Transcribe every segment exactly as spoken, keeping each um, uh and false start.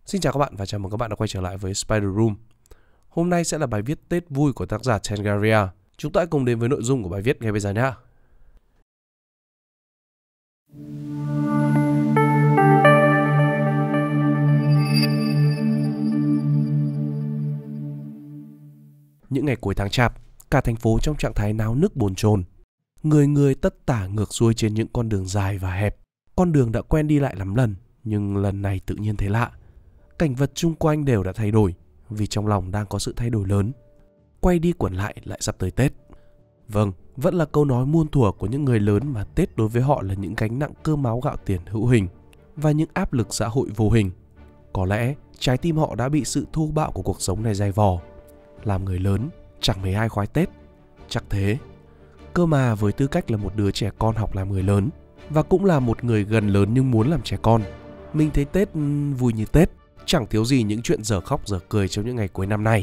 Xin chào các bạn và chào mừng các bạn đã quay trở lại với Spider Room. Hôm nay sẽ là bài viết Tết vui của tác giả Tengaria. Chúng ta hãy cùng đến với nội dung của bài viết ngay bây giờ nhé. Những ngày cuối tháng Chạp, cả thành phố trong trạng thái náo nức bồn chồn. Người người tất tả ngược xuôi trên những con đường dài và hẹp. Con đường đã quen đi lại lắm lần, nhưng lần này tự nhiên thấy lạ. Cảnh vật chung quanh đều đã thay đổi, vì trong lòng đang có sự thay đổi lớn. Quay đi quẩn lại lại sắp tới Tết. Vâng, vẫn là câu nói muôn thuở của những người lớn mà Tết đối với họ là những gánh nặng cơm áo gạo tiền hữu hình và những áp lực xã hội vô hình. Có lẽ trái tim họ đã bị sự thô bạo của cuộc sống này dày vò. Làm người lớn, chẳng mấy ai khoái Tết. Chắc thế. Cơ mà với tư cách là một đứa trẻ con học làm người lớn, và cũng là một người gần lớn nhưng muốn làm trẻ con, mình thấy Tết vui như Tết. Chẳng thiếu gì những chuyện dở khóc dở cười trong những ngày cuối năm này.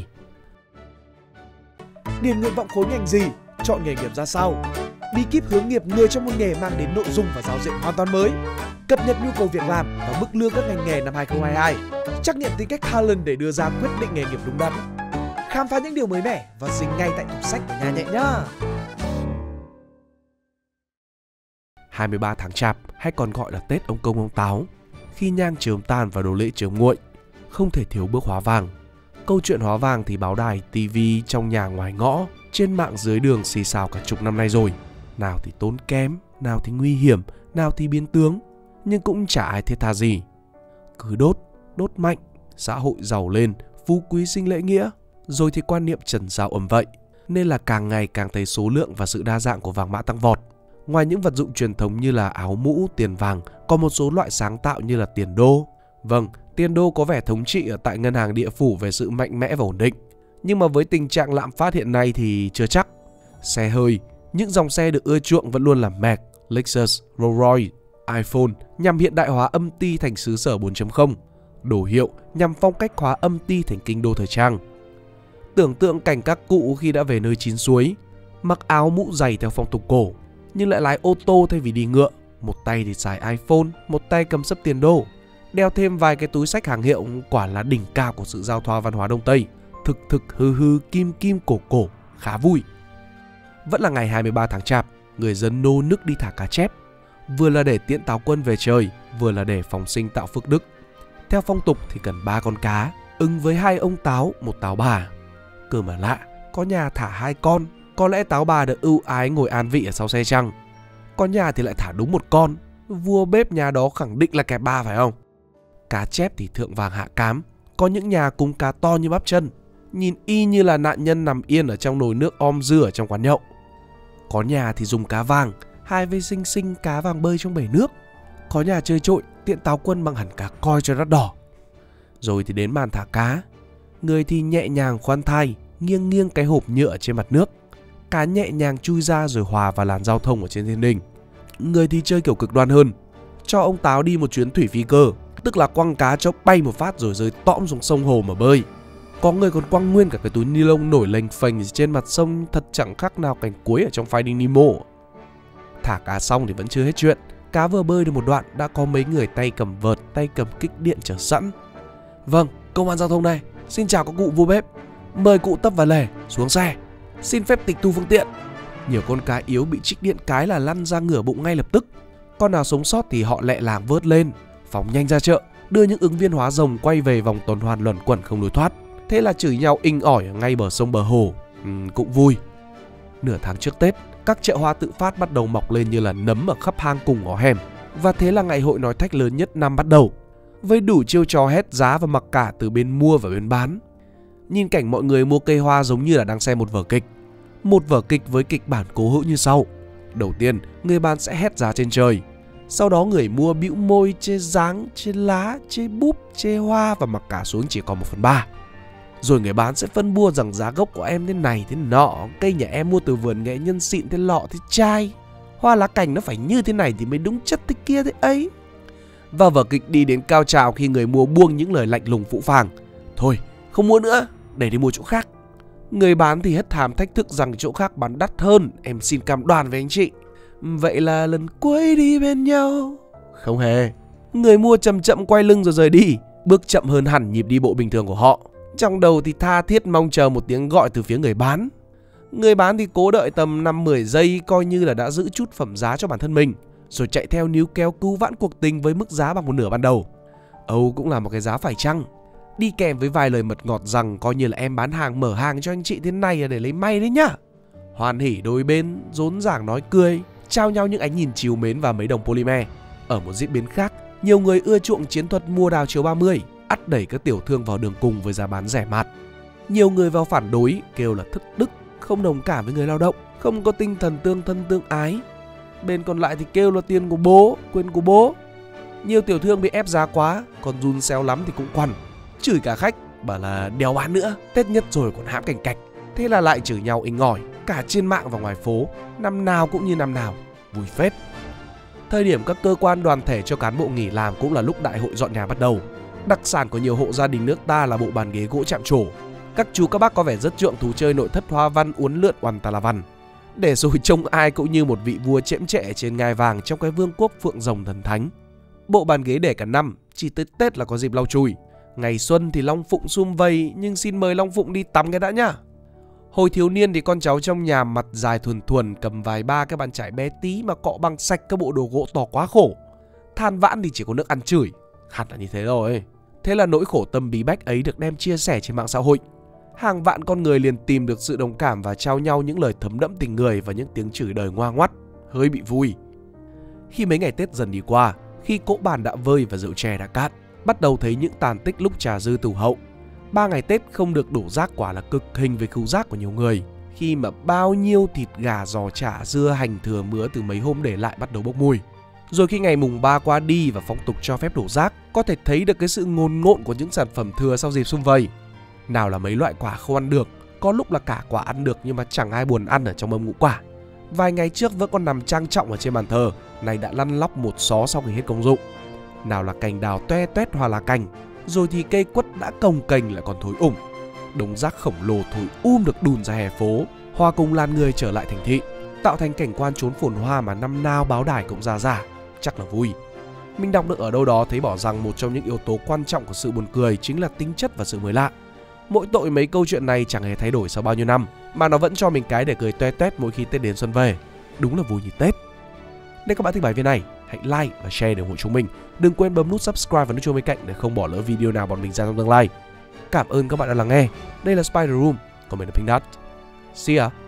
Điền nguyện vọng khối ngành gì? Chọn nghề nghiệp ra sao? Bí kíp hướng nghiệp người trong một nghề mang đến nội dung và giao diện hoàn toàn mới. Cập nhật nhu cầu việc làm và mức lương các ngành nghề năm hai không hai hai. Trắc nghiệm tính cách Talent để đưa ra quyết định nghề nghiệp đúng đắn. Khám phá những điều mới mẻ và dính ngay tại tủ sách của nhà nhẹ nhá. hai mươi ba tháng Chạp hay còn gọi là Tết ông Công ông Táo. Khi nhang chớm tan và đồ lễ chớm nguội, không thể thiếu bước hóa vàng. Câu chuyện hóa vàng thì báo đài, tivi, trong nhà ngoài ngõ, trên mạng dưới đường xì xào cả chục năm nay rồi. Nào thì tốn kém, nào thì nguy hiểm, nào thì biến tướng, nhưng cũng chả ai thiết tha gì. Cứ đốt, đốt mạnh, xã hội giàu lên, phú quý sinh lễ nghĩa, rồi thì quan niệm trần giao ầm vậy. Nên là càng ngày càng thấy số lượng và sự đa dạng của vàng mã tăng vọt. Ngoài những vật dụng truyền thống như là áo mũ, tiền vàng, còn một số loại sáng tạo như là tiền đô. Vâng, tiền đô có vẻ thống trị ở tại ngân hàng địa phủ về sự mạnh mẽ và ổn định. Nhưng mà với tình trạng lạm phát hiện nay thì chưa chắc. Xe hơi, những dòng xe được ưa chuộng vẫn luôn là Mac, Lexus, Rolls-Royce, iPhone nhằm hiện đại hóa âm ty thành xứ sở bốn chấm không. Đồ hiệu nhằm phong cách hóa âm ty thành kinh đô thời trang. Tưởng tượng cảnh các cụ khi đã về nơi chín suối, mặc áo mũ dày theo phong tục cổ, nhưng lại lái ô tô thay vì đi ngựa. Một tay thì xài iPhone, một tay cầm sấp tiền đô, đeo thêm vài cái túi xách hàng hiệu, quả là đỉnh cao của sự giao thoa văn hóa Đông Tây. Thực thực hư hư kim kim cổ cổ, khá vui. Vẫn là ngày hai mươi ba tháng Chạp, người dân nô nức đi thả cá chép, vừa là để tiễn táo quân về trời, vừa là để phóng sinh tạo phước đức. Theo phong tục thì cần ba con cá, ưng với hai ông táo, một táo bà. Cơ mà lạ, có nhà thả hai con, có lẽ táo bà được ưu ái ngồi an vị ở sau xe chăng? Có nhà thì lại thả đúng một con, vua bếp nhà đó khẳng định là kẹp ba phải không? Cá chép thì thượng vàng hạ cám, có những nhà cúng cá to như bắp chân, nhìn y như là nạn nhân nằm yên ở trong nồi nước om dưa ở trong quán nhậu. Có nhà thì dùng cá vàng, hai vây xinh xinh cá vàng bơi trong bể nước. Có nhà chơi trội, tiện táo quân bằng hẳn cá coi cho đắt đỏ. Rồi thì đến màn thả cá, người thì nhẹ nhàng khoan thai, nghiêng nghiêng cái hộp nhựa trên mặt nước. Cá nhẹ nhàng chui ra rồi hòa vào làn giao thông ở trên thiên đình. Người thì chơi kiểu cực đoan hơn, cho ông táo đi một chuyến thủy phi cơ, tức là quăng cá cho bay một phát rồi rơi tõm xuống sông hồ mà bơi. Có người còn quăng nguyên cả cái túi ni lông nổi lềnh phềnh trên mặt sông, thật chẳng khác nào cảnh cuối ở trong Finding Nemo. Thả cá xong thì vẫn chưa hết chuyện. Cá vừa bơi được một đoạn đã có mấy người tay cầm vợt, tay cầm kích điện chờ sẵn. Vâng, công an giao thông đây, xin chào các cụ vua bếp, mời cụ Tấp và Lề xuống xe, xin phép tịch thu phương tiện. Nhiều con cá yếu bị trích điện cái là lăn ra ngửa bụng ngay lập tức. Con nào sống sót thì họ lẹ làng vớt lên, phóng nhanh ra chợ, đưa những ứng viên hóa rồng quay về vòng tuần hoàn luẩn quẩn không lối thoát. Thế là chửi nhau inh ỏi ở ngay bờ sông bờ hồ. ừ, Cũng vui. Nửa tháng trước Tết, các chợ hoa tự phát bắt đầu mọc lên như là nấm ở khắp hang cùng ngõ hẻm. Và thế là ngày hội nói thách lớn nhất năm bắt đầu, với đủ chiêu trò hét giá và mặc cả từ bên mua và bên bán. Nhìn cảnh mọi người mua cây hoa giống như là đang xem một vở kịch. Một vở kịch với kịch bản cố hữu như sau. Đầu tiên, người bán sẽ hét giá trên trời. Sau đó người mua bĩu môi chê dáng, chê lá, chê búp, chê hoa và mặc cả xuống chỉ còn một phần ba. Rồi người bán sẽ phân bua rằng giá gốc của em thế này thế nọ, cây nhà em mua từ vườn nghệ nhân xịn thế lọ thế chai, hoa lá cành nó phải như thế này thì mới đúng chất thế kia thế ấy. Và vở kịch đi đến cao trào khi người mua buông những lời lạnh lùng phũ phàng. Thôi, không mua nữa, để đi mua chỗ khác. Người bán thì hất hàm thách thức rằng chỗ khác bán đắt hơn, em xin cam đoan với anh chị. Vậy là lần cuối đi bên nhau. Không hề. Người mua chậm chậm quay lưng rồi rời đi, bước chậm hơn hẳn nhịp đi bộ bình thường của họ. Trong đầu thì tha thiết mong chờ một tiếng gọi từ phía người bán. Người bán thì cố đợi tầm năm mười giây coi như là đã giữ chút phẩm giá cho bản thân mình, rồi chạy theo níu kéo cứu vãn cuộc tình với mức giá bằng một nửa ban đầu. Âu cũng là một cái giá phải chăng, đi kèm với vài lời mật ngọt rằng coi như là em bán hàng mở hàng cho anh chị thế này để lấy may đấy nhá. Hoan hỉ đôi bên, rốn ràng nói cười, trao nhau những ánh nhìn trìu mến và mấy đồng polymer. Ở một diễn biến khác, nhiều người ưa chuộng chiến thuật mua đào chiều ba mươi, ắt đẩy các tiểu thương vào đường cùng với giá bán rẻ mạt. Nhiều người vào phản đối, kêu là thất đức, không đồng cảm với người lao động, không có tinh thần tương thân tương ái. Bên còn lại thì kêu là tiền của bố, quyền của bố. Nhiều tiểu thương bị ép giá quá, còn run xéo lắm thì cũng quằn, chửi cả khách, bảo là đéo bán nữa, Tết nhất rồi còn hãm cành cạch. Thế là lại chửi nhau inh ỏi, cả trên mạng và ngoài phố, năm nào cũng như năm nào, vui phết. Thời điểm các cơ quan đoàn thể cho cán bộ nghỉ làm cũng là lúc đại hội dọn nhà bắt đầu. Đặc sản của nhiều hộ gia đình nước ta là bộ bàn ghế gỗ chạm trổ. Các chú các bác có vẻ rất chuộng thú chơi nội thất hoa văn uốn lượn oằn tà là văn, để rồi trông ai cũng như một vị vua chễm chệ trên ngai vàng trong cái vương quốc phượng rồng thần thánh. Bộ bàn ghế để cả năm, chỉ tới Tết là có dịp lau chùi. Ngày xuân thì Long Phụng sum vầy, nhưng xin mời Long Phụng đi tắm cái đã nhá. Hồi thiếu niên thì con cháu trong nhà mặt dài thuần thuần, cầm vài ba cái bàn chải bé tí mà cọ bằng sạch các bộ đồ gỗ to quá khổ. Than vãn thì chỉ có nước ăn chửi, hẳn là như thế rồi. Thế là nỗi khổ tâm bí bách ấy được đem chia sẻ trên mạng xã hội. Hàng vạn con người liền tìm được sự đồng cảm và trao nhau những lời thấm đẫm tình người và những tiếng chửi đời ngoa ngoắt, hơi bị vui. Khi mấy ngày Tết dần đi qua, khi cỗ bàn đã vơi và rượu chè đã cạn, bắt đầu thấy những tàn tích lúc trà dư tủ hậu. Ba ngày Tết không được đổ rác quả là cực hình với khứu giác của nhiều người, khi mà bao nhiêu thịt gà, giò chả, dưa, hành thừa mứa từ mấy hôm để lại bắt đầu bốc mùi. Rồi khi ngày mùng ba qua đi và phong tục cho phép đổ rác, có thể thấy được cái sự ngồn ngộn của những sản phẩm thừa sau dịp sum vầy. Nào là mấy loại quả không ăn được, có lúc là cả quả ăn được nhưng mà chẳng ai buồn ăn ở trong mâm ngũ quả. Vài ngày trước vẫn còn nằm trang trọng ở trên bàn thờ, nay đã lăn lóc một xó sau khi hết công dụng. Nào là cành đào toe toét hoa lá cành, rồi thì cây quất đã cồng kềnh lại còn thối ủng. Đống rác khổng lồ thối um được đùn ra hè phố, hòa cùng làn người trở lại thành thị, tạo thành cảnh quan trốn phồn hoa mà năm nào báo đài cũng ra giả, chắc là vui. Mình đọc được ở đâu đó thấy bảo rằng một trong những yếu tố quan trọng của sự buồn cười chính là tính chất và sự mới lạ. Mỗi tội mấy câu chuyện này chẳng hề thay đổi sau bao nhiêu năm, mà nó vẫn cho mình cái để cười toe toét mỗi khi Tết đến xuân về. Đúng là vui như Tết. Nếu các bạn thích bài viết này, hãy like và share để ủng hộ chúng mình. Đừng quên bấm nút subscribe và nút chuông bên cạnh để không bỏ lỡ video nào bọn mình ra trong tương lai. Cảm ơn các bạn đã lắng nghe. Đây là Spider Room, còn mình là Pink Dot. See ya.